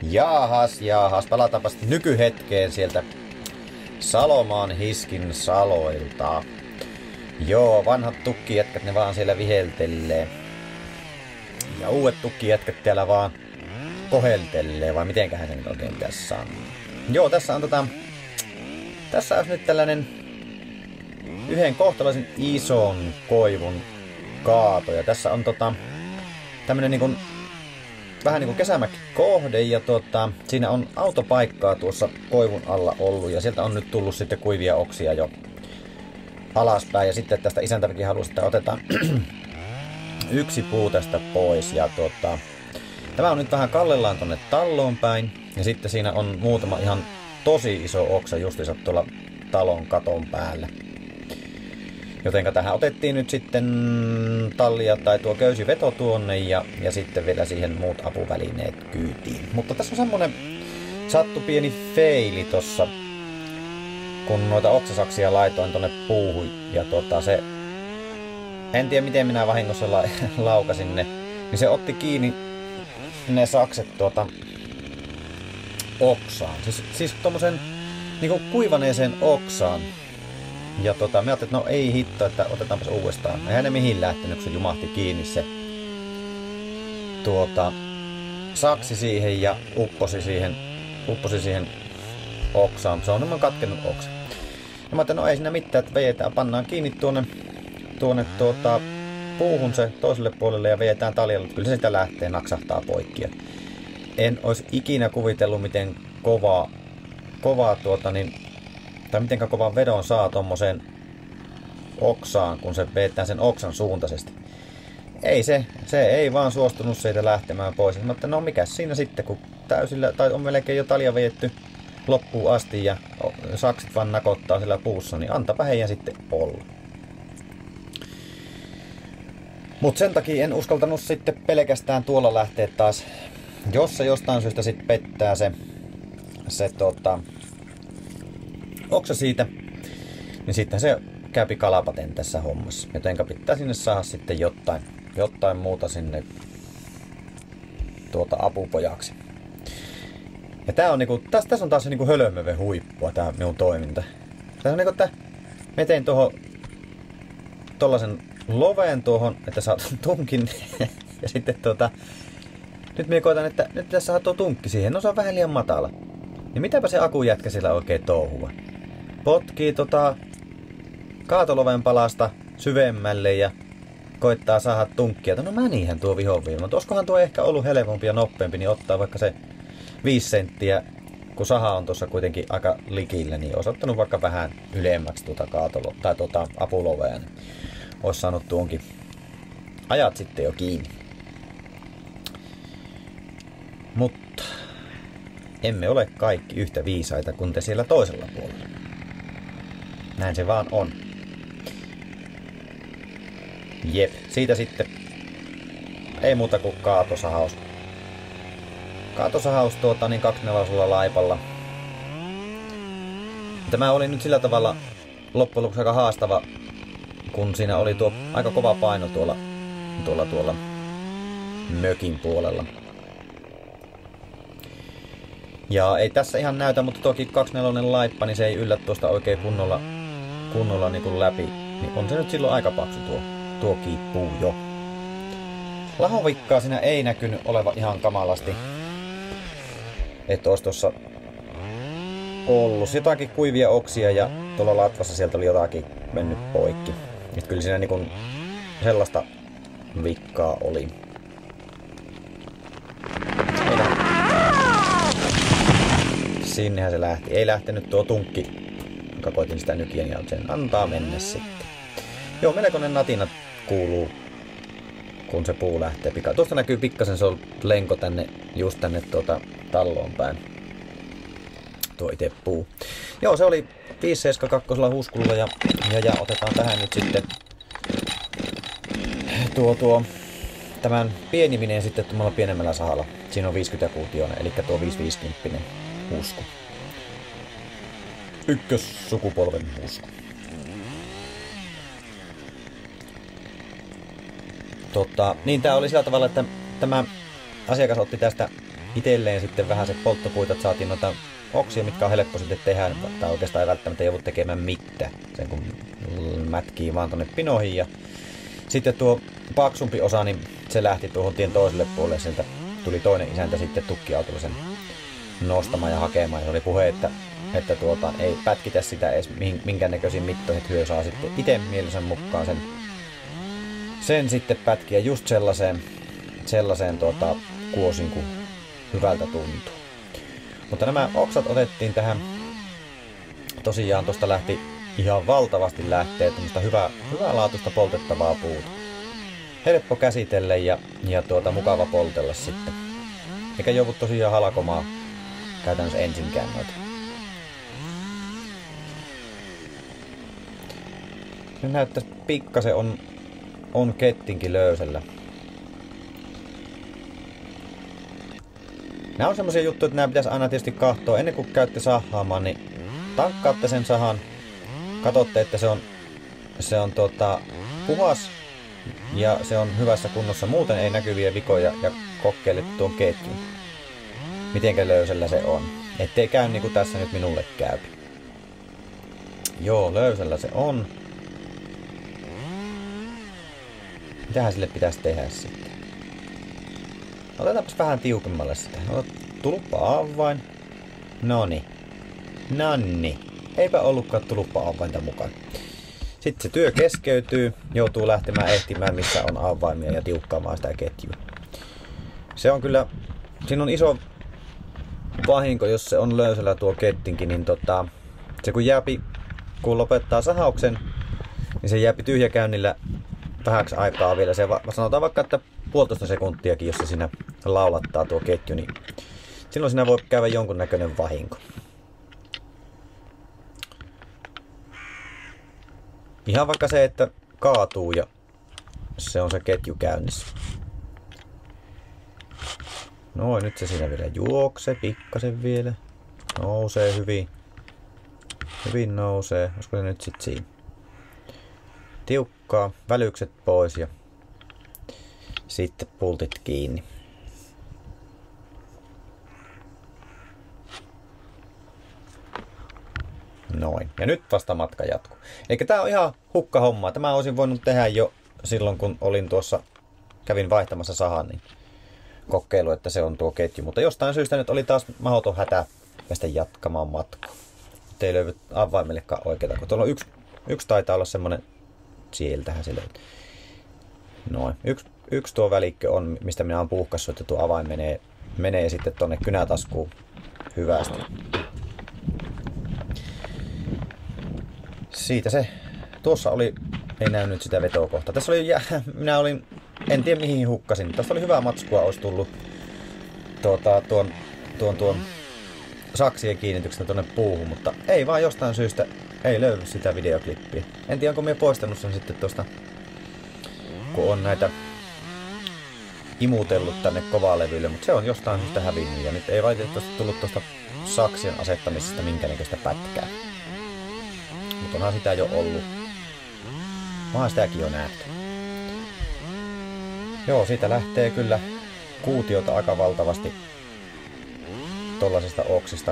Jaahas, palataanpa nykyhetkeen sieltä Salomaan Hiskin saloilta. Joo, vanhat tukkijätkät ne vaan siellä viheltelee. Ja uudet tukkijätkät täällä vaan koheltelee, vai mitenköhän se nyt oikein tässä on. Joo, tässä on tässä on nyt tällainen yhden kohtalaisen ison koivun kaato. Ja tässä on tämmönen niinku vähän niinku kesämäkikohde ja siinä on autopaikkaa tuossa koivun alla ollut ja sieltä on nyt tullut sitten kuivia oksia jo alaspäin ja sitten tästä isäntäväkin halusi, että otetaan yksi puu tästä pois ja tämä on nyt vähän kallellaan tonne talloon päin ja sitten siinä on muutama ihan tosi iso oksa justiinsa tuolla talon katon päällä. Jotenka tähän otettiin nyt sitten tallia tai tuo köysiveto tuonne ja sitten vielä siihen muut apuvälineet kyytiin. Mutta tässä on semmonen sattu pieni feili tossa, kun noita oksasaksia laitoin tonne puuhun ja se, en tiedä miten minä vahingossa laukasin ne, niin se otti kiinni ne sakset oksaan. Siis tommosen niinku kuivaneeseen oksaan. Ja mä ajattelin, että no ei hitto, että otetaanpas uudestaan. Eihän ne mihin lähtenyt, kun se jumahti kiinni se saksi siihen ja upposi siihen oksaan. Se on semmoinen katkennut oksa. Ja mä ajattelin, no ei siinä mitään, että vejetään, pannaan kiinni tuonne puuhun se toiselle puolelle ja vejetään taljalla. Kyllä se sitä lähtee, naksahtaa poikki. En olisi ikinä kuvitellut, miten kovaa tai mitenkä kovan vedon saa tommoseen oksaan, kun se vetää sen oksan suuntaisesti. Ei se ei vaan suostunut siitä lähtemään pois. Mutta no mikäs siinä sitten, kun täysillä, tai on melkein jo talja vejetty loppuun asti ja sakset vaan nakottaa sillä puussa, niin antapa heidän sitten olla. Mut sen takia en uskaltanut sitten pelkästään tuolla lähteä taas. Jos se jostain syystä sitten pettää se oksa siitä, niin sitten se käypi kalapaten tässä hommassa. Jotenka pitää sinne saada sitten jotain muuta sinne apupojaksi. Ja tää on niinku, tässä on taas se niinku hölmöven huippua tää minun toiminta. Tässä on niinku, että me tein tollasen loveen tuohon, että saat tunkin. Ja sitten nyt minä koitan, että nyt tässä saa tuo tunkki siihen. No se on vähän liian matala. Niin mitäpä se akujätkä siellä oikein touhua? Potkii kaatoloven palasta syvemmälle ja koittaa saada tunkkia. No mänihän tuo vihoviin, mutta olisikohan tuo ehkä ollut helpompi ja nopeampi, niin ottaa vaikka se 5 senttiä, kun saha on tuossa kuitenkin aika likillä, niin olisi ottanut vaikka vähän ylemmäksi apulovea, niin olisi saanut tuonkin ajat sitten jo kiinni. Mutta emme ole kaikki yhtä viisaita kuin te siellä toisella puolella. Näin se vaan on. Jep, siitä sitten ei muuta kuin kaatosahaus. Kaatosahaus 2/4 laipalla. Tämä oli nyt sillä tavalla loppujen lopuksi aika haastava, kun siinä oli tuo aika kova paino tuolla mökin puolella. Ja ei tässä ihan näytä, mutta toki 2/4 laippa, niin se ei yllä tuosta oikein kunnolla niin kuin läpi. Niin on se nyt silloin aika paksu tuo kiippuu jo. Lahovikkaa siinä ei näkynyt oleva ihan kamalasti. Että olisi tuossa ollut jotakin kuivia oksia ja tuolla latvassa sieltä oli jotakin mennyt poikki. Että kyllä siinä niin kuin sellaista vikkaa oli. Sinnehän se lähti. Ei lähtenyt tuo tunkki, joka koitin sitä nykiä, niin sen antaa mennä sitten. Joo, melkoinen natina kuuluu, kun se puu lähtee pikaan. Tuosta näkyy pikkasen se on lenko just tänne talloon päin. Tuo itse puu. Joo, se oli 572 huskulla ja otetaan tähän nyt sitten tämän pieniminen sitten tuolla pienemmällä sahalla. Siinä on 50 kuutioinen, eli tuo 550 husku. Ykkössukupolven husku. Niin tää oli sillä tavalla, että tämä asiakas otti tästä itselleen sitten vähän se polttopuita, että saatiin noita oksia, mitkä on helppo sitten tehdä, tai oikeastaan ei välttämättä joudu tekemään mitään, sen kun mätkii vaan tonne pinoihin. Ja sitten tuo paksumpi osa, niin se lähti tuohon tien toiselle puolelle, sieltä tuli toinen isäntä sitten tukkiautolla sen nostamaan ja hakemaan, ja oli puhe, että ei pätkitä sitä edes minkäännäköisiin mittoihin, että hyö saa sitten itse mielensä mukaan sen sitten pätkiä just sellaiseen kuosiin, kun hyvältä tuntuu. Mutta nämä oksat otettiin tähän, tosiaan tuosta lähti ihan valtavasti lähtee tämmöistä hyvälaatuista poltettavaa puuta. Helppo käsitellä ja mukava poltella sitten. Eikä joudu tosiaan halkomaan käytännössä ensinkään noita. Nyt näyttäisi pikkasen on kettinkin löysällä. Nämä on semmosia juttuja, että nämä pitäisi aina tietysti katsoa. Ennen kuin käytte sahaamaan, niin tankkaatte sen sahan. Katsotte, että se on puhas ja se on hyvässä kunnossa. Muuten ei näkyviä vikoja ja kokeilette tuon ketjun. Mitenkä löysällä se on. Ettei käy niin kuin tässä nyt minulle käy. Joo, löysällä se on. Mitähän sille pitäisi tehdä sitten? Otetaanpas vähän tiukemmalle sitä. Tulppa-avain. Nonni. Eipä ollutkaan tulppa-avainta mukaan. Sitten se työ keskeytyy. Joutuu lähtemään ehtimään, missä on avaimia ja tiukkaamaan sitä ketjua. Se on kyllä... Siinä on iso vahinko, jos se on löysällä tuo kettinkin, niin se kun lopettaa sahauksen, niin se jääpi tyhjäkäynnillä vähäksi aikaa vielä. Se sanotaan vaikka, että 1,5 sekuntiakin, jos se siinä laulattaa tuo ketju, niin silloin siinä voi käydä jonkunnäköinen vahinko. Ihan vaikka se, että kaatuu ja se on se ketju käynnissä. Noin, nyt se siinä vielä juoksee pikkasen vielä. Nousee hyvin. Hyvin nousee. Olisiko se nyt sit siinä? Tiukkaa, välykset pois ja sitten pultit kiinni. Noin. Ja nyt vasta matka jatkuu. Eikä tää on ihan hukkahommaa. Tämä olisin voinut tehdä jo silloin, kun kävin vaihtamassa sahan, niin kokeilu, että se on tuo ketju. Mutta jostain syystä nyt oli taas mahdoton hätä päästä jatkamaan matkaa. Ei löydy avaimellekaan oikeeta, kun tuolla on yksi taitaa olla semmonen, sieltähän se löytyy. Noin. Yksi tuo välikkö on, mistä minä olen puhkassut, että tuo avain menee sitten tonne kynätaskuun hyvästi. Siitä se. Tuossa ei näy nyt sitä vetokohtaa. Tässä oli, en tiedä mihin hukkasin. Tästä oli hyvää matskua, olisi tullut tuon saksien kiinnityksestä tuonne puuhun, mutta ei vaan jostain syystä ei löydy sitä videoklippiä. En tiedä, onko minä poistanut sen sitten tuosta, kun on näitä imutellut tänne kovalevyille, mutta se on jostain syystä hävinnyt ja nyt ei valitettavasti tullut tuosta saksien asettamisesta minkäännäköistä pätkää. Mutta onhan sitä jo ollut. Onhan sitäkin jo nähty. Joo, siitä lähtee kyllä kuutiota aika valtavasti tollasesta oksista.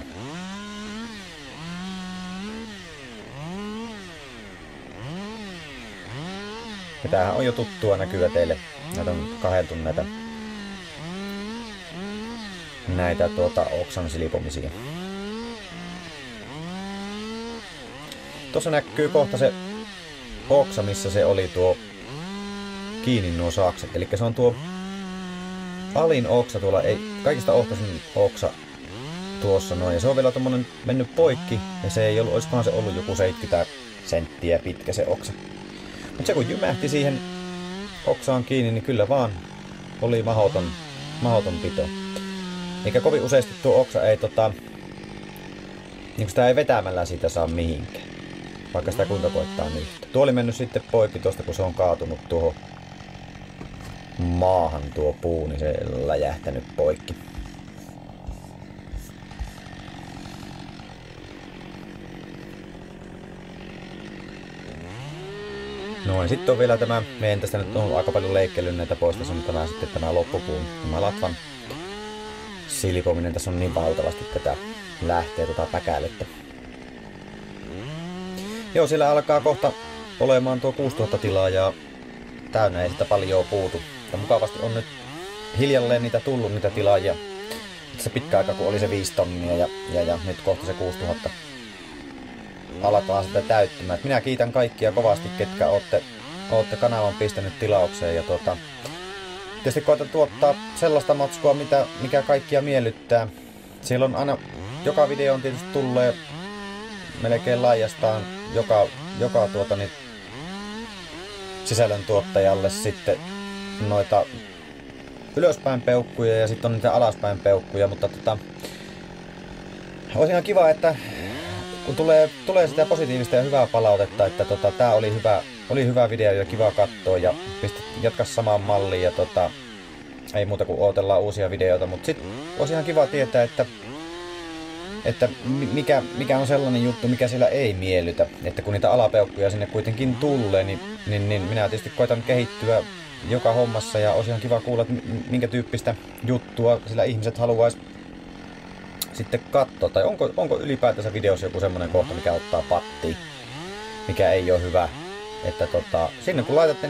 Ja tämähän on jo tuttua näkyä teille. Näitä on kahdeltu näitä oksan silipomisia. Tuossa näkyy kohta se oksa, missä se oli tuo kiinni nuo sakset. Eli se on tuo alin oksa tuolla, ei kaikista ohkaisin oksa tuossa noin. Ja se on vielä tommonen mennyt poikki ja se ei ollut, olisikohan se ollut joku 70 senttiä pitkä se oksa. Mutta se kun jymähti siihen oksaan kiinni, niin kyllä vaan oli mahdoton pito. Eikä kovin useasti tuo oksa ei niin sitä ei vetämällä siitä saa mihinkään. Vaikka sitä kuinka koittaa nyhtää. Tuo oli mennyt sitten poikki tuosta, kun se on kaatunut tuohon maahan tuo puu, niin se läjähtänyt poikki. Noin, sitten on vielä tämä, meidän tästä nyt on aika paljon leikkellyt näitä pois, tässä on tämä loppupuun, tämä silpominen. Tässä on niin valtavasti tätä lähtee päkälettä. Joo, siellä alkaa kohta olemaan tuo 6000 tilaajaa täynnä, ei sitä paljon puutu. Ja mukavasti on nyt hiljalleen niitä tullut niitä tilaajia. Se pitkä aika kun oli se 5 tonnia ja nyt kohta se 6000 alkaa sitä täyttymään. Minä kiitän kaikkia kovasti, ketkä ootte kanavan pistänyt tilaukseen. Ja tietysti koitan tuottaa sellaista matskua, mikä kaikkia miellyttää. Siellä on aina, joka video on tietysti tulee melkein laajastaan joka sisällöntuottajalle sitten noita ylöspäin peukkuja ja sitten on niitä alaspäin peukkuja, mutta olisi ihan kiva, että kun tulee sitä positiivista ja hyvää palautetta, että tää oli hyvä video ja kiva katsoa ja jatka samaan malliin ja ei muuta kuin odotellaan uusia videoita, mutta sitten olisi ihan kiva tietää, että mikä on sellainen juttu, mikä siellä ei miellytä. Että kun niitä alapeukkuja sinne kuitenkin tulee, niin minä tietysti koitan kehittyä joka hommassa ja olisi ihan kiva kuulla, että minkä tyyppistä juttua sillä ihmiset haluaisi sitten katsoa. Tai onko ylipäätänsä videossa joku semmoinen kohta, mikä ottaa pattiin, mikä ei ole hyvä. Että sinne kun laitatte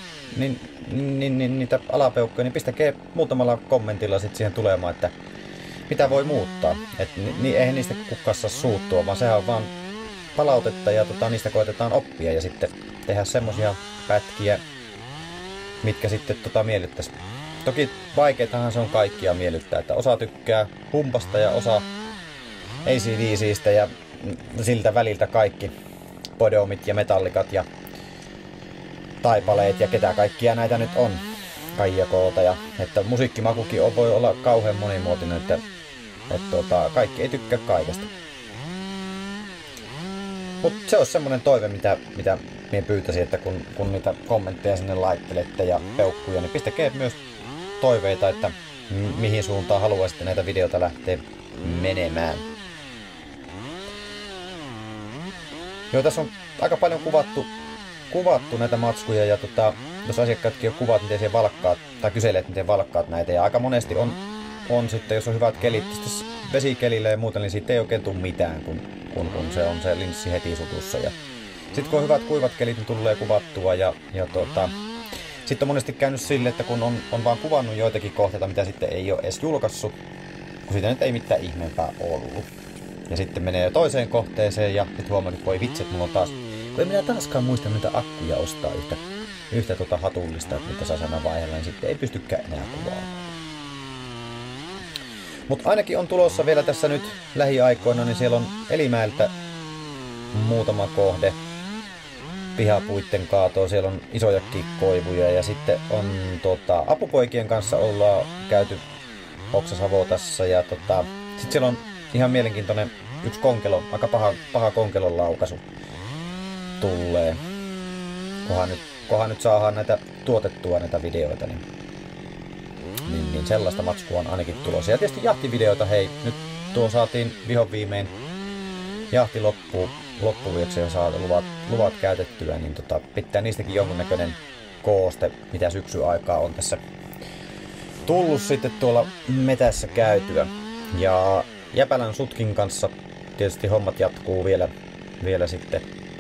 niitä alapeukkuja, niin pistäkää muutamalla kommentilla sitten siihen tulemaan, että mitä voi muuttaa. Niin eihän niistä kukaan saa suuttua, vaan sehän on vaan palautetta ja niistä koitetaan oppia ja sitten tehdä semmosia pätkiä, mitkä sitten miellyttäisi. Toki vaikeetahan se on kaikkia miellyttää, että osa tykkää humpasta ja osa AC/DC:stä ja siltä väliltä kaikki Podomit ja Metallicat ja Taipaleet ja ketä kaikkia näitä nyt on. Kaija Koota ja että musiikkimakukin voi olla kauhean monimuotoinen, että kaikki ei tykkää kaikesta. Mutta se olisi semmonen toive, mitä minä pyytäisin, että kun niitä kommentteja sinne laittelette ja peukkuja, niin pistäkää myös toiveita, että mihin suuntaan haluaisitte näitä videoita lähteä menemään. Joo, tässä on aika paljon kuvattu näitä matskuja ja jos asiakkaatkin on kuvat, miten siellä valkkaat, tai kyselee, miten valkkaat näitä. Ja aika monesti on sitten, jos on hyvät kelit, vesikelillä ja muuta, niin siitä ei oikein tule mitään, kun se on se linssi heti sutussa. Ja sitten kun on hyvät kuivat kelit, niin tulee kuvattua. Sitten on monesti käynyt sille, että kun on vaan kuvannut joitakin kohteita, mitä sitten ei ole edes julkaissut, kun siitä nyt ei mitään ihmeempää ollut. Ja sitten menee toiseen kohteeseen ja sitten huomaa, että voi vitset, mulla on taas... Ei minä taaskaan muista niitä akkuja ostaa yhtä hatullista, että mitä saa sana vaiheella, niin sitten ei pystykään enää kuvaamaan. Mutta ainakin on tulossa vielä tässä nyt lähiaikoina, niin siellä on Elimäeltä muutama kohde pihapuitten kaatoa, siellä on isojakin koivuja ja sitten on apupoikien kanssa ollaan käyty Oksasavotassa ja sitten siellä on ihan mielenkiintoinen yksi konkelo, aika paha konkelon laukaisu tulee. Kohan nyt saadaan näitä tuotettua näitä videoita, niin sellaista matskua on ainakin tulossa. Ja tietysti jahtivideoita, hei, nyt tuo saatiin vihon viimein jahti loppuviimeksi ja saa luvat käytettyä, niin pitää niistäkin jonkunnäköinen kooste, mitä syksy aikaa on tässä tullut sitten tuolla metässä käytyä. Ja Jäpälän Sutkin kanssa tietysti hommat jatkuu vielä sitten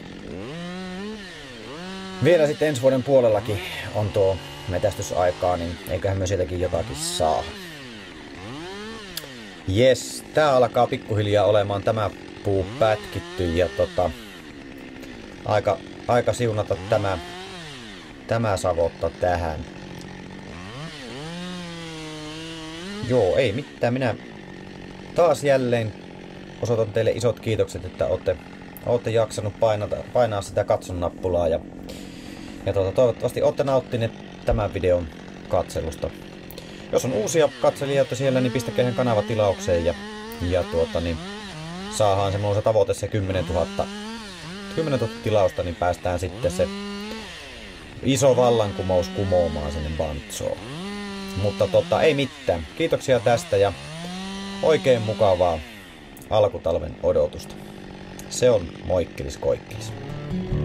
ensi vuoden puolellakin on tuo metästysaikaa, niin eiköhän me sieltäkin jotakin saa. Jes, tää alkaa pikkuhiljaa olemaan tämä puu pätkitty ja aika siunata tämä savotta tähän. Joo, ei mitään, minä taas jälleen osoitan teille isot kiitokset, että olette jaksanut painaa sitä katson nappulaa ja toivottavasti olette nauttineet tämän videon katselusta. Jos on uusia katselijoita siellä, niin pistäkää kanava tilaukseen ja niin saadaan semmoinen tavoite se 10 000 tilausta, niin päästään sitten se iso vallankumous kumoamaan sinne Bantsoon. Mutta ei mitään. Kiitoksia tästä ja oikein mukavaa alkutalven odotusta. Se on moikkelis koikkelis.